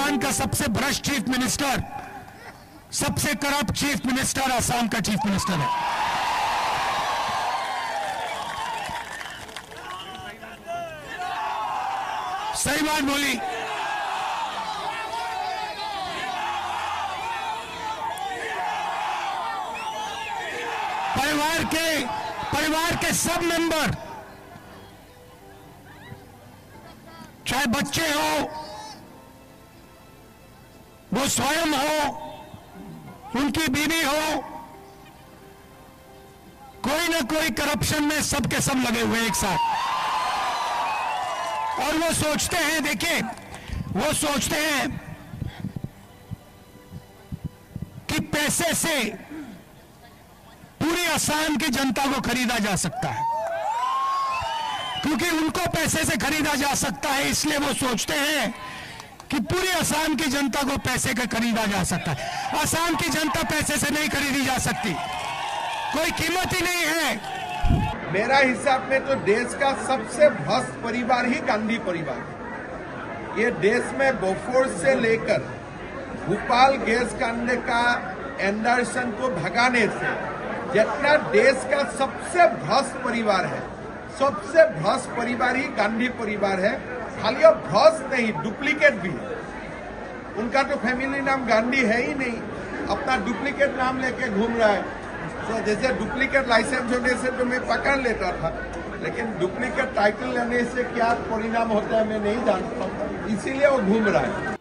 आसाम का सबसे भ्रष्ट चीफ मिनिस्टर, सबसे करप्ट चीफ मिनिस्टर आसाम का चीफ मिनिस्टर है। सही बात बोली। परिवार के सब मेंबर, चाहे बच्चे हो, वो स्वयं हो, उनकी बीवी हो, कोई ना कोई करप्शन में सबके सब लगे हुए एक साथ। और वो सोचते हैं, देखिए, वो सोचते हैं कि पैसे से पूरी असम की जनता को खरीदा जा सकता है। क्योंकि उनको पैसे से खरीदा जा सकता है, इसलिए वो सोचते हैं कि पूरी असम की जनता को पैसे का खरीदा जा सकता है। असम की जनता पैसे से नहीं खरीदी जा सकती, कोई कीमत ही नहीं है। मेरा हिसाब में तो देश का सबसे भ्रष्ट परिवार ही गांधी परिवार है। ये देश में बोफोर्स से लेकर भोपाल गैस कांड का एंडरसन को भगाने से जितना देश का सबसे भ्रष्ट परिवार है, सबसे भ्रष्ट परिवार ही गांधी परिवार है। खाली अब भ्रष्ट नहीं, डुप्लीकेट भी है। उनका तो फैमिली नाम गांधी है ही नहीं, अपना डुप्लीकेट नाम लेके घूम रहा है। तो जैसे डुप्लीकेट लाइसेंस होने से तो मैं पकड़ लेता था, लेकिन डुप्लीकेट टाइटल लेने से क्या परिणाम होता है मैं नहीं जानता, इसीलिए वो घूम रहा है।